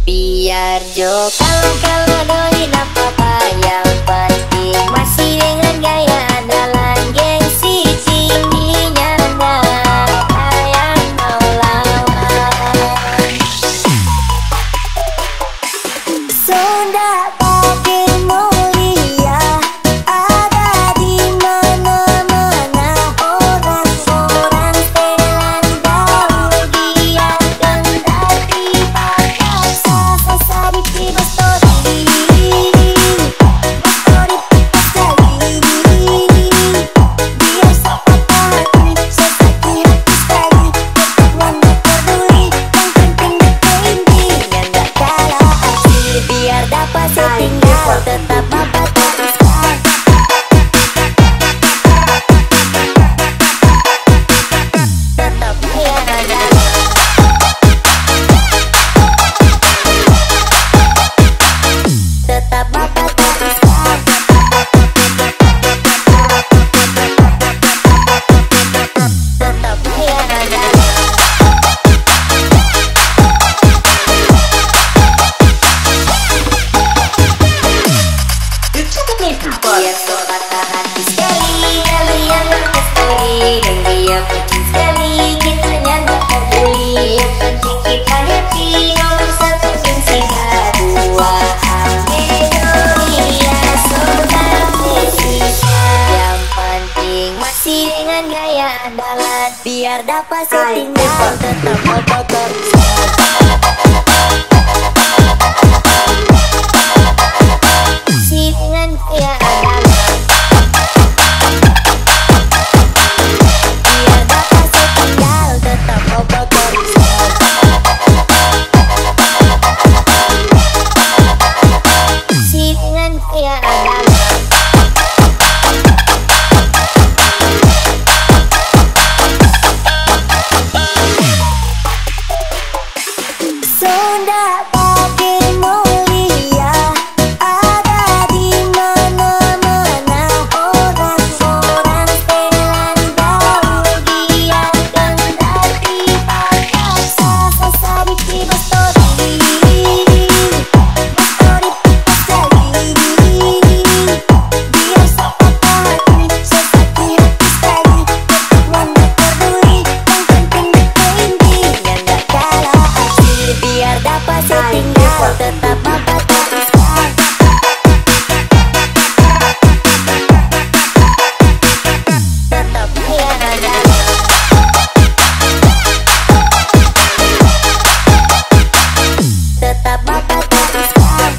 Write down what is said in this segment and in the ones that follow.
Biar Jo kalau doi apa-apa, yang penting masih dengan gaya andalan. Gengsi tingginya rendah, yang mau lawan. Sunda pakai mulia, ada di mana-mana. Orang-orang setelan gaul, biarkan tapi paksa. Sasa di tiba story, story sekali. Biar sepatah hati, sesakit hati sekali. Tetap wanda peduli, yang penting deketin. Yang gak kalah asik, biar dapat setinggal. Tetap apa teruskan, tetap yang ada. Tetap apa teruskan, tetap yang ada. Dia sepatah hati sekali, kalian pakai story. Dan dia pucin sekali, kitanya gak peduli. Yang penting kita happy, nomor satu gengsi kedua. Amelia sudah bersisa. Yang penting masih dengan gaya andalan. Biar dapat setinggal, tetap apa teruskan. Masih dengan gaya andalan. Biar dapat setinggal, tetap apa teruskan. Masih dengan gaya andalan. Sunda pakai mulia, ada di mana-mana. Orang-orang setelan gaul, biarkan tapi paksa. Sasa di tiba story, story sekali. Biar sepatah hati, sesakit hati sekali. Tetap wanda peduli, yang penting deketin. Yang gak kalah asik, biar dapat setinggal. Tetap apa teruskan, tetap yang ada. Tetap apa teruskan,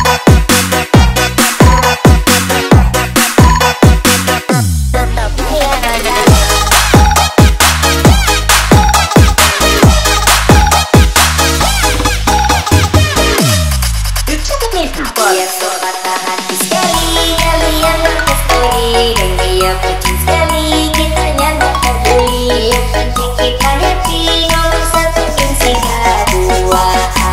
tetap yang ada. Dia sepatah hati sekali, kalian pakai story. Dan dia pucin sekali, kitanya gak peduli. Yang penting kita happy, nomor satu gengsi kedua.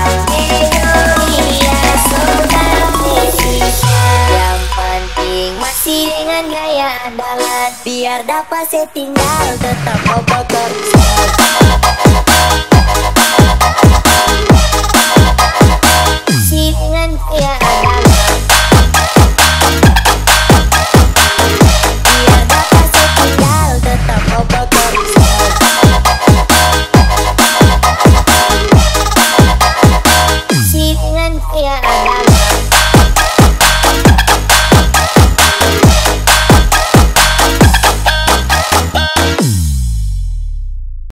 Amelia sudah bersisa. Yang penting masih dengan gaya andalan. Biar dapat setinggal, tetap apa teruskan.